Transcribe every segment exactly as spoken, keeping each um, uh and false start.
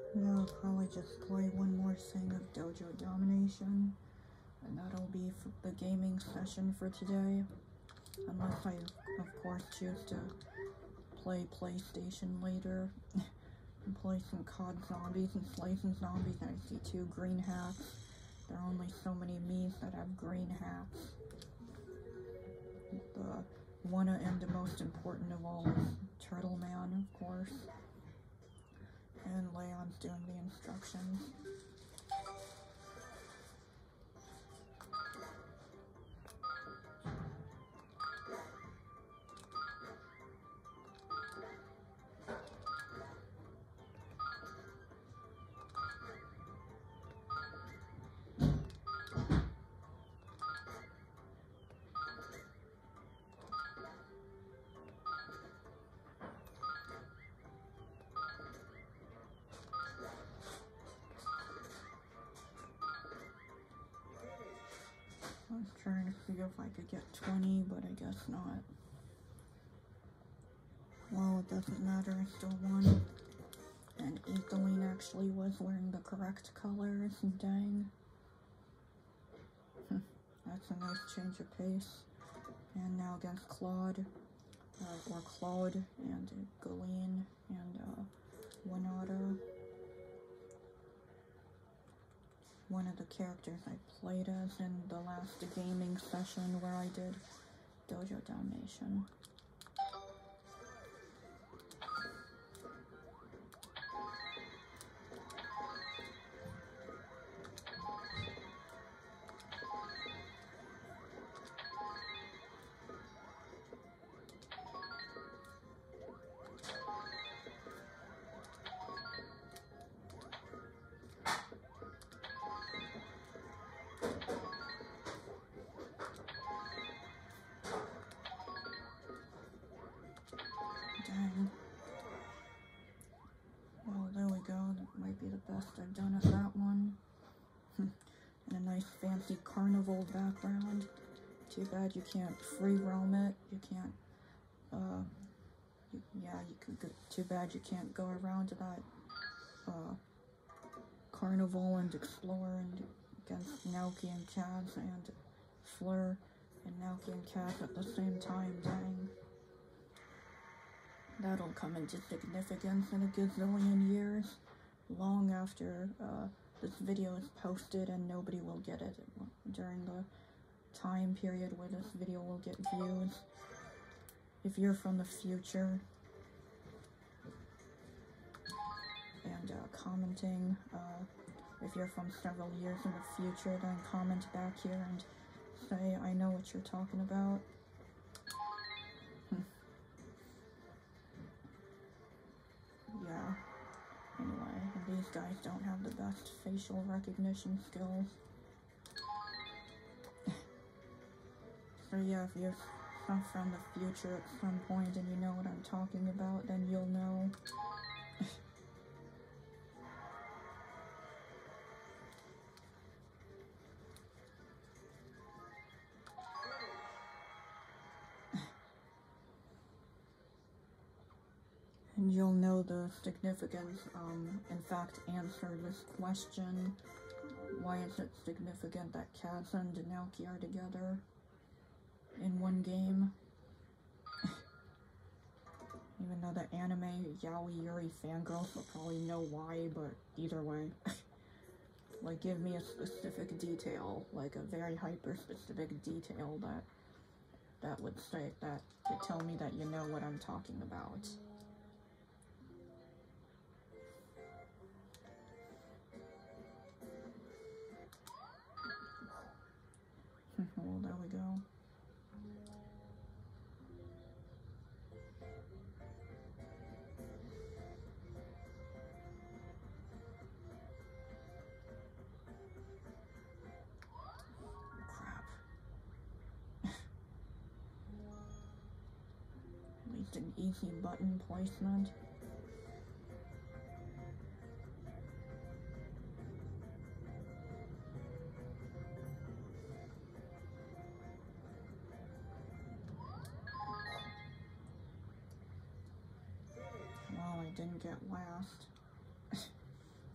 Yeah, I'll probably just play one more thing of Dojo Domination, and that'll be for the gaming session for today. Unless I, of course, choose to play PlayStation later and play some C O D Zombies and slay some zombies. I see two green hats. There are only so many Miis that have green hats. The one and the most important of all is Turtle Man, of course. And Leon's doing the instructions. I was trying to see if I could get twenty, but I guess not. Well, it doesn't matter, I still won. And Etheline actually was wearing the correct colors, dang. That's a nice change of pace. And now against Claude, uh, or Claude, and Galeen, and uh, Winata. One of the characters I played as in the last gaming session where I did Dojo Domination. Dang. Well, there we go. That might be the best I've done at that one. And a nice fancy carnival background. Too bad you can't free roam it. You can't, uh, you, yeah, you could go, too bad you can't go around to that, uh, carnival and explore and against Naoki and Kaz and Fleur and Naoki and Kaz at the same time, dang. That'll come into significance in a gazillion years, long after uh, this video is posted, and nobody will get it during the time period where this video will get views. If you're from the future and uh, commenting, uh, if you're from several years in the future, then comment back here and say, I know what you're talking about. Yeah, anyway, and these guys don't have the best facial recognition skills. So yeah, if you're from the future at some point and you know what I'm talking about, then you'll know. And you'll know the significance, um, in fact, answer this question. Why is it significant that Kaz and Naoki are together in one game? Even though the anime Yaoi Yuri fangirls will probably know why, but either way. Like, give me a specific detail, like a very hyper-specific detail that that would say that to tell me that you know what I'm talking about. Well, there we go. Crap. At least an easy button placement. Well, I didn't get last.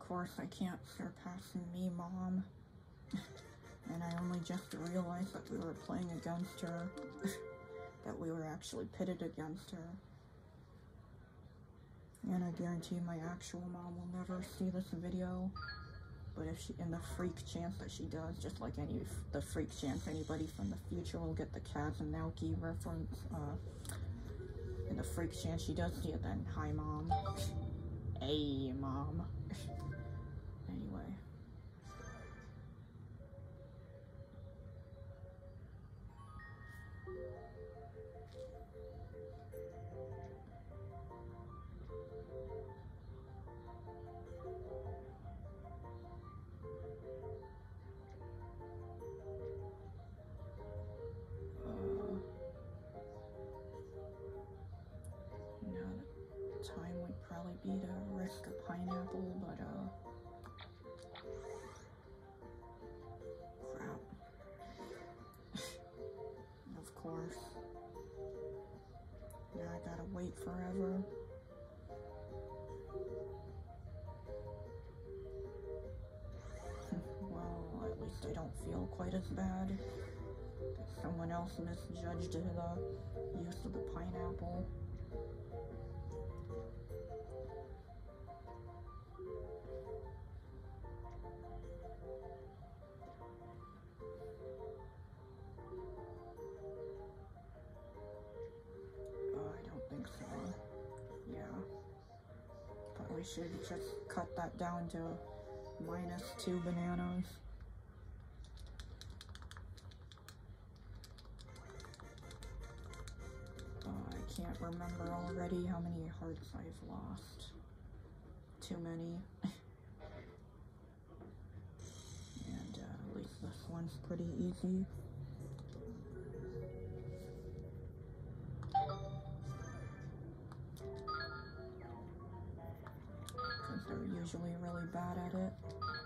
course, I can't surpass me, Mom. And I only just realized that we were playing against her. That we were actually pitted against her. And I guarantee my actual mom will never see this video. But if she, in the freak chance that she does, just like any, the freak chance anybody from the future will get the Kazunauki reference, uh, in the freak chance she does see it, then hi, Mom. Hey, Mom. Anyway. Time would probably be to risk a pineapple, but uh crap. Of course. Now I gotta wait forever. Well, at least I don't feel quite as bad. Someone else misjudged the use of the pineapple. We should just cut that down to minus two bananas. Uh, I can't remember already how many hearts I've lost. Too many. And uh, at least this one's pretty easy. They're usually really bad at it.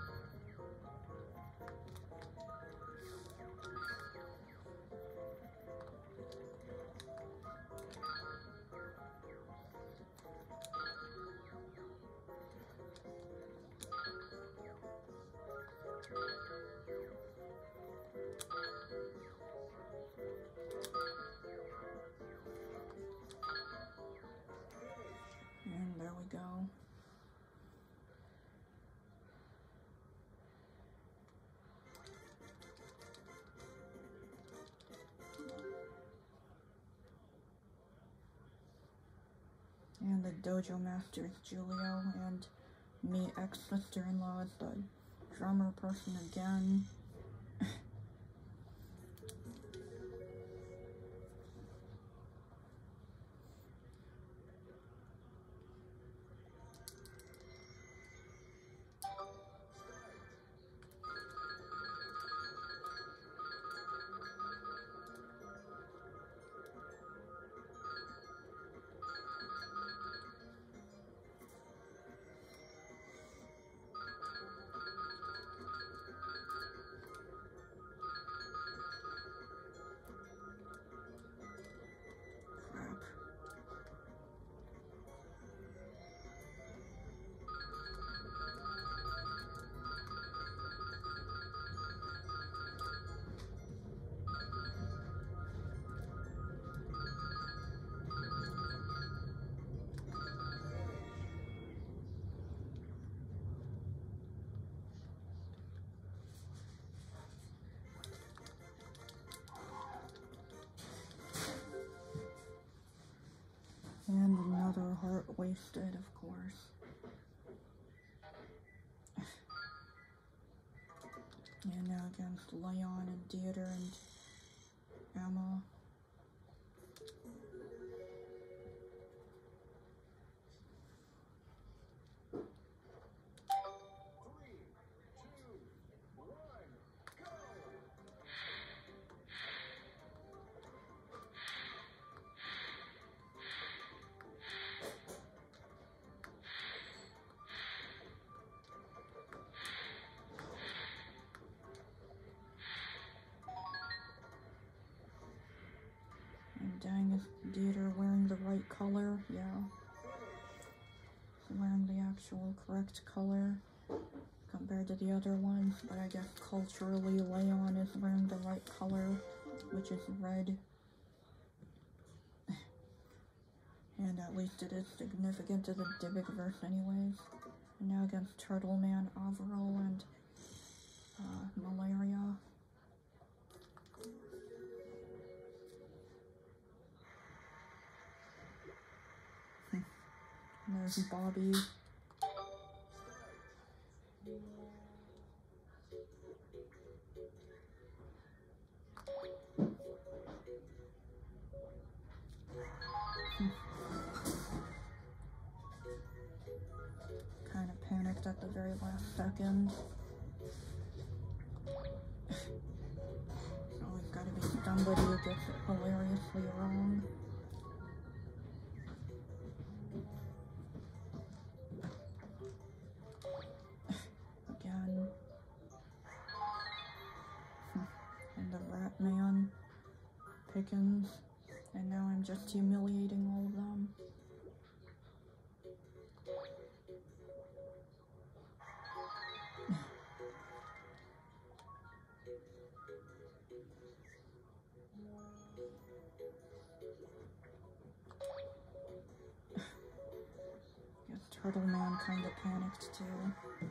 And there we go. And the dojo master is Julio, and me, ex-sister-in-law, is the drummer person again. And another heart wasted, of course. And now against Leon and Theodore and Emma. And dang, is Theodore wearing the right color? Yeah. Wearing the actual correct color. compared to the other ones, but I guess culturally Leon is wearing the right color, which is red. And at least it is significant to the Dibbikverse anyways. And now against Turtle Man, Avro, and uh, Malaria. And there's Bobby. Kind of panicked at the very last second. Always gotta be somebody who gets it hilariously wrong. Again. And the Rat Man, Pickens, and now I'm just humiliating all of them. Turtle Man kind of panicked too.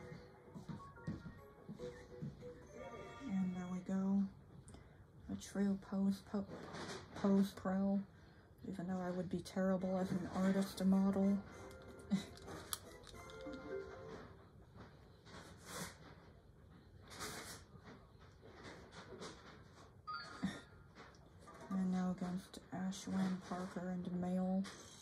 And there we go. A true pose, po pose pro. Even though I would be terrible as an artist model. And now against Ashwin, Parker, and Mail.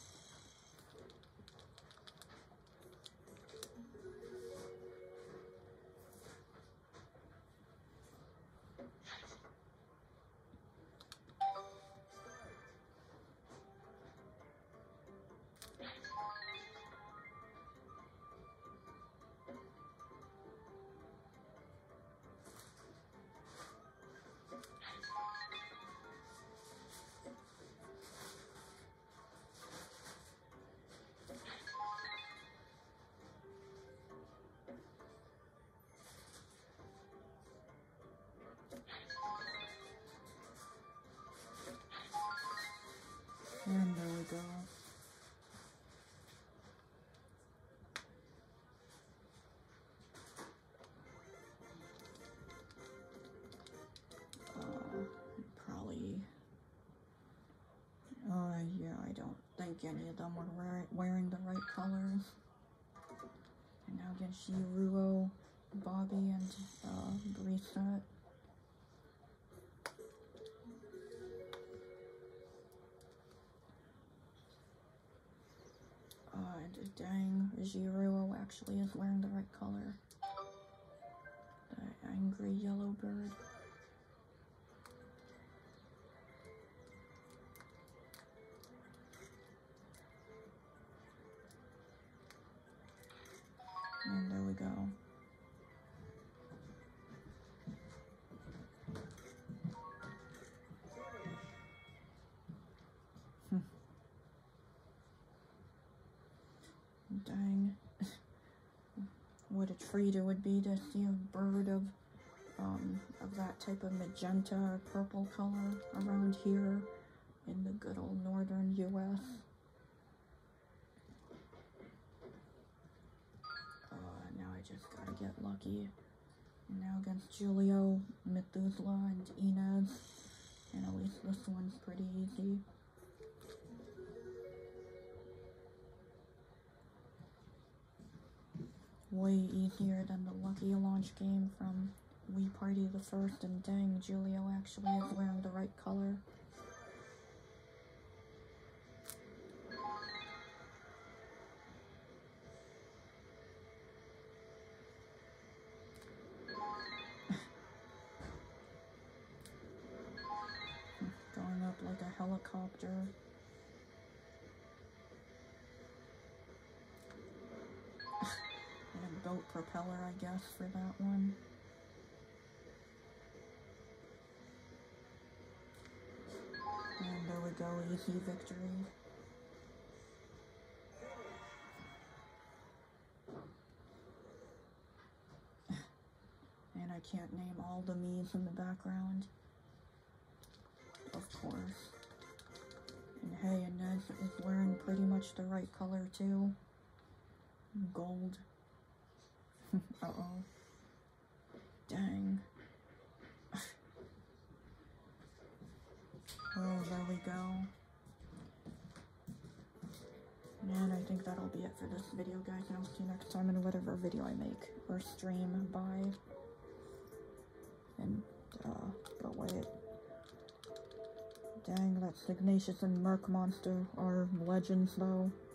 And there we go. Uh, probably. Uh, yeah, I don't think any of them were wear wearing the right colors. And now against Shiruo, Bobby, and uh, Reset. Uh, and dang, Jiruo actually is wearing the right color. The angry yellow bird. And there we go. Dang. What a treat it would be to see a bird of um, of that type of magenta or purple color around here in the good old northern U S Uh, now I just gotta get lucky. And now against Julio, Methuselah, and Inez. And at least this one's pretty easy. Way easier than the lucky launch game from Wii Party the First, and dang, Julio actually is wearing the right color. Going up like a helicopter. And a boat propeller, I guess, for that one. And there we go, easy victory. I can't name all the me's in the background. Of course. And hey, and Ned is wearing pretty much the right color too. Gold. Uh-oh. Dang. Oh, there we go. And I think that'll be it for this video, guys. And I'll see you next time in whatever video I make or stream. Bye. And, uh, but wait. Dang, that Signacious and Merc monster are legends, though.